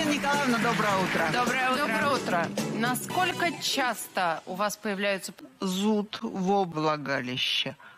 Нина Николаевна, доброе утро. Доброе утро. Доброе утро. Насколько часто у вас появляются... Зуд во влагалище.